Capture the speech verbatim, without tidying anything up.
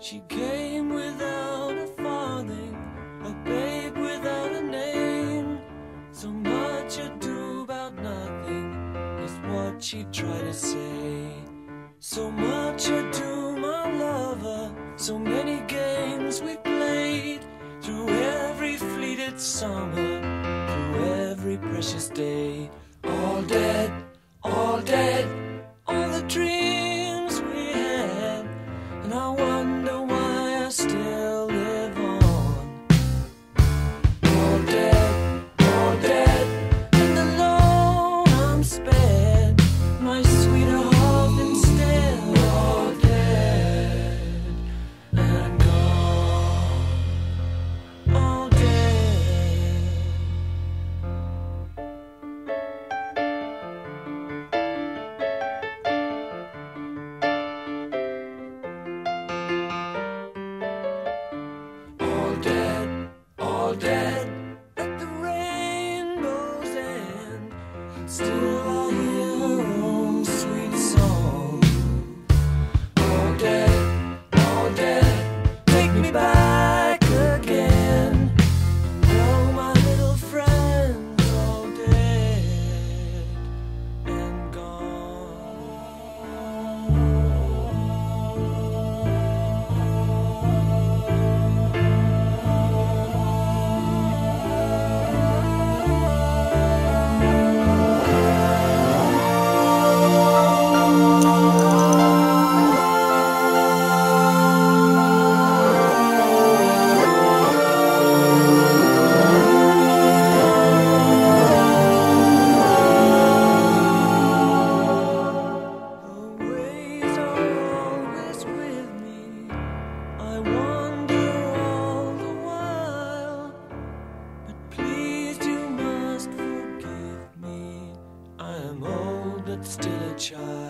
She came without a farthing, a babe without a name. So much ado about nothing is what she tried to say. So much ado, my lover, so many games we played, through every fleeted summer, through every precious day. All dead, all dead, all the dreams we had, and I wonder why I still live on. All dead, all dead, and alone I'm spared, my sweetheart instead. All dead and gone, all dead. All dead, all dead, at the rainbow's end, still I hear her own sweet song. All dead, all dead, take me back again. Oh, my little friend's all dead and ways are always with me. I wonder all the while, but please you must forgive me. I am old but still a child.